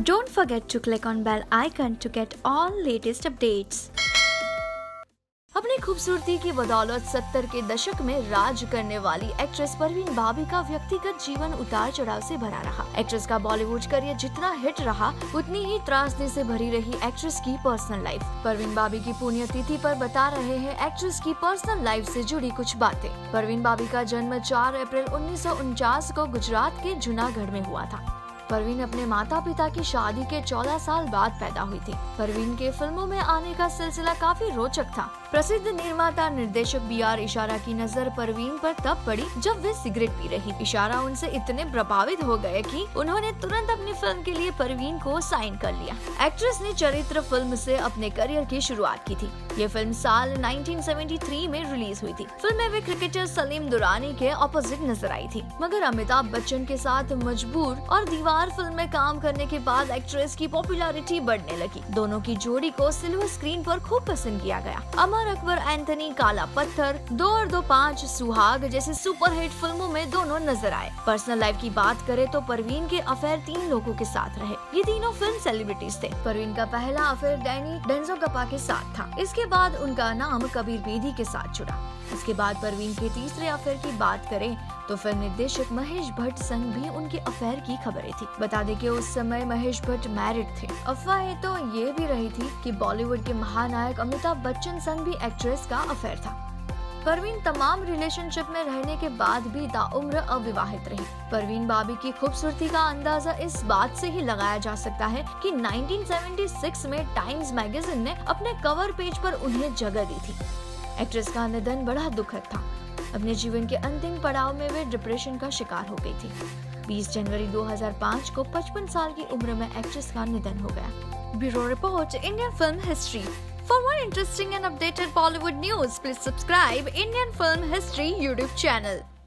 Don't forget to click on bell icon to get all latest updates. अपनी खूबसूरती की बदौलत 70 के दशक में राज करने वाली एक्ट्रेस परवीन बाबी का व्यक्तिगत जीवन उतार चढ़ाव से भरा रहा। एक्ट्रेस का बॉलीवुड करियर जितना हिट रहा, उतनी ही त्रासदी से भरी रही एक्ट्रेस की पर्सनल लाइफ। परवीन बाबी की पुण्यतिथि पर बता रहे हैं एक्ट्रेस की पर्सनल लाइफ से जुड़ी कुछ बातें। परवीन बाबी का जन्म 4 अप्रैल 1949 को गुजरात के जूनागढ़ में हुआ था। परवीन अपने माता पिता की शादी के 14 साल बाद पैदा हुई थी। परवीन के फिल्मों में आने का सिलसिला काफी रोचक था। प्रसिद्ध निर्माता निर्देशक B.R. इशारा की नजर परवीन पर तब पड़ी जब वे सिगरेट पी रही। इशारा उनसे इतने प्रभावित हो गए कि उन्होंने तुरंत अपनी फिल्म के लिए परवीन को साइन कर लिया। एक्ट्रेस ने चरित्र फिल्म से अपने करियर की शुरुआत की थी। ये फिल्म साल 1973 में रिलीज हुई थी। फिल्म में वे क्रिकेटर सलीम दुरानी के ऑपोजिट नजर आई थी, मगर अमिताभ बच्चन के साथ मजबूर और दीवार फिल्म में काम करने के बाद एक्ट्रेस की पॉपुलैरिटी बढ़ने लगी। दोनों की जोड़ी को सिल्वर स्क्रीन पर खूब पसंद किया गया। अमर अकबर एंथनी, काला पत्थर, 2 और 2, 5, सुहाग जैसे सुपरहिट फिल्मों में दोनों नजर आए। पर्सनल लाइफ की बात करें तो परवीन के अफेयर 3 लोगों के साथ रहे। ये तीनों फिल्म सेलिब्रिटीज थे। परवीन का पहला अफेयर डैनी डेंजोगपा के साथ था। इसके बाद उनका नाम कबीर बेदी के साथ जुड़ा। इसके बाद परवीन के तीसरे अफेयर की बात करें तो फिल्म निर्देशक महेश भट्ट संग भी उनके अफेयर की खबरें थी। बता दें कि उस समय महेश भट्ट मैरिड थे। अफवाहें तो ये भी रही थी कि बॉलीवुड के महानायक अमिताभ बच्चन संग भी एक्ट्रेस का अफेयर था। परवीन तमाम रिलेशनशिप में रहने के बाद भी ताउम्र अविवाहित रही। परवीन बाबी की खूबसूरती का अंदाजा इस बात से ही लगाया जा सकता है कि 1976 में टाइम्स मैगजीन ने अपने कवर पेज पर उन्हें जगह दी थी। एक्ट्रेस का निधन बड़ा दुखद था। अपने जीवन के अंतिम पड़ाव में वे डिप्रेशन का शिकार हो गई थी। 20 जनवरी 2005 को 55 साल की उम्र में एक्ट्रेस का निधन हो गया। Bureau report, Indian film history. For more interesting and updated Bollywood news, please subscribe Indian Film History YouTube channel.